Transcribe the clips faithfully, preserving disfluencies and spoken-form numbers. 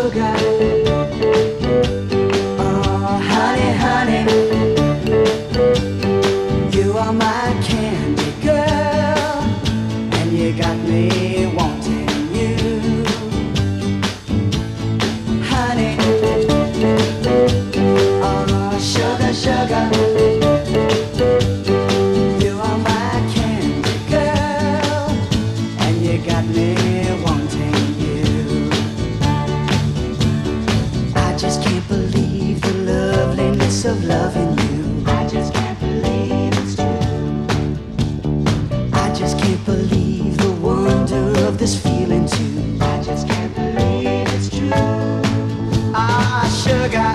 sugar. Oh, honey, honey, you are my candy girl, and you got me wanting you. Honey, oh, sugar, sugar, you are my candy girl, and you got me wanting you. I just can't believe the loveliness of loving you. I just can't believe it's true. I just can't believe the wonder of this feeling too. I just can't believe it's true. Ah, sugar.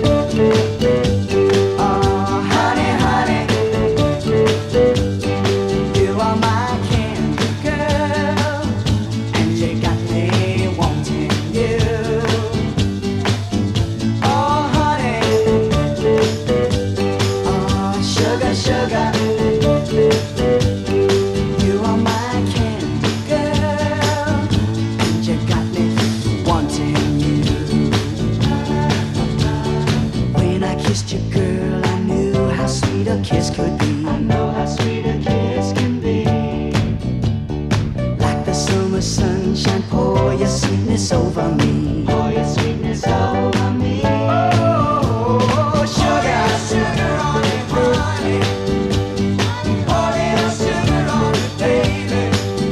Oh, honey, honey, you are my candy girl, and you got me wanting you. Oh, honey, oh, sugar, sugar, you are my candy girl, and you got me wanting you. When I kissed you, girl, I knew how sweet a kiss could be. I know how sweet a kiss can be. Like the summer sunshine, pour your sweetness over me. Pour your sweetness over me. Oh, sugar, sugar on it, honey. Pour a little sugar on it, baby.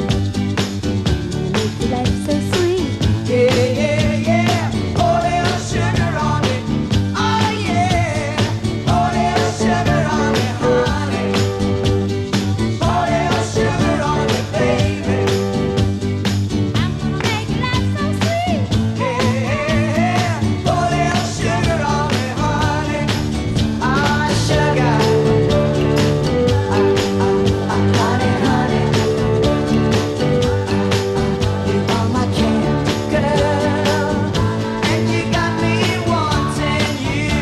Life's so sweet. Yeah, yeah, yeah. Pour a little sugar on it. Oh, yeah. Pour a little sugar on it, honey. Pour a little sugar on it, baby. I'm gonna make life so sweet. Yeah, pour a little sugar on it, honey. Ah, sugar. Ah, ah, ah, honey, honey. You are my candy girl, and you got me wanting you.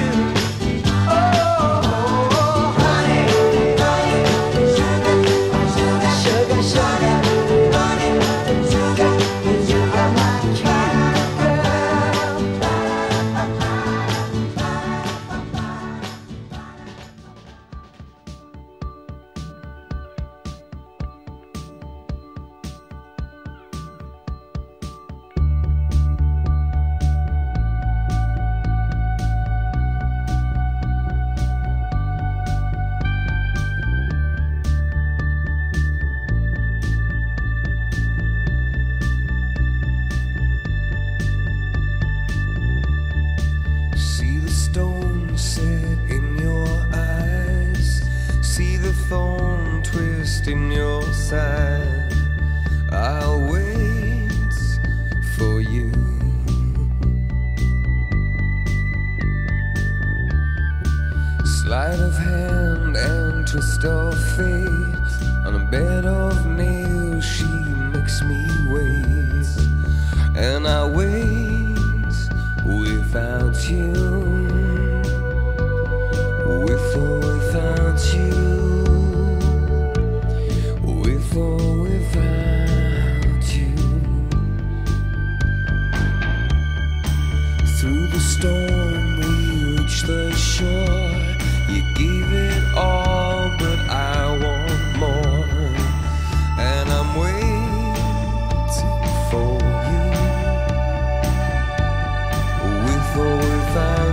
Oh, honey, honey, sugar, sugar, sugar, sugar, honey, sugar, you are my candy girl. See the stone set in your eyes. See the thorn twist in your side. I'll wait for you. Sleight of hand and twist of fate. On a bed of nails, she makes me wait. And I wait without you. With or without you. With or without you. Through the storm we reach the shore. You gave it all, but I want more. And I'm waiting for you. With or without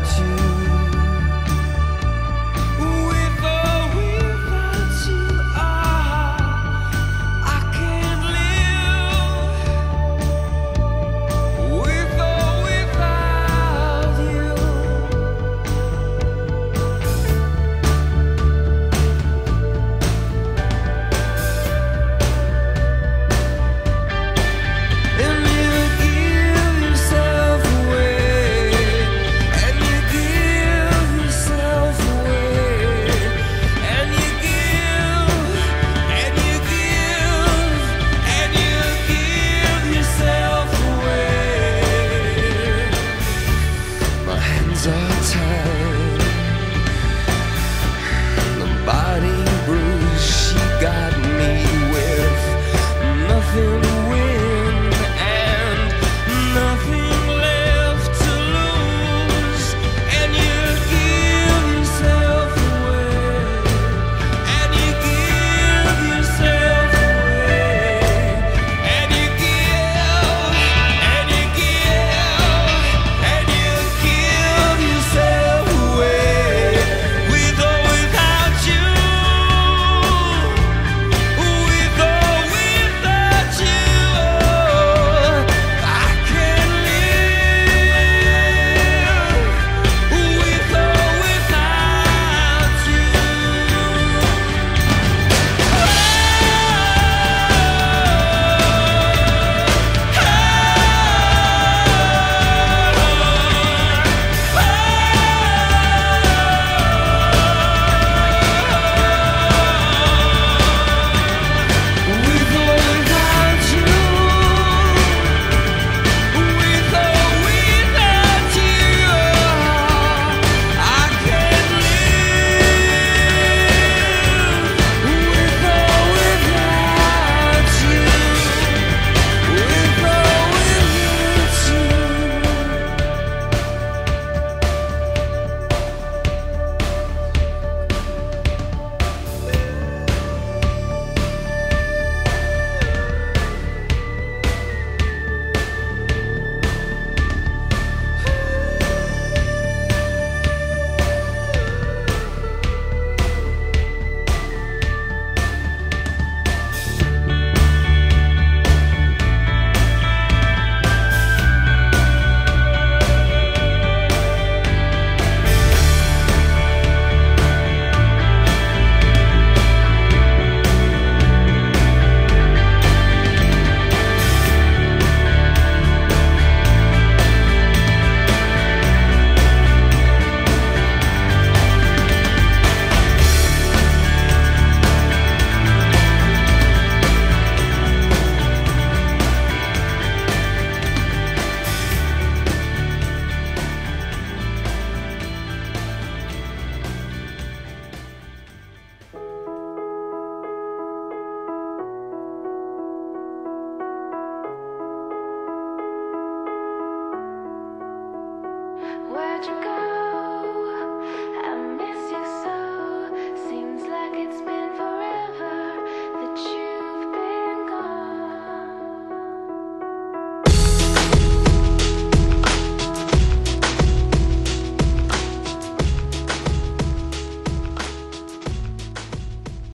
gets me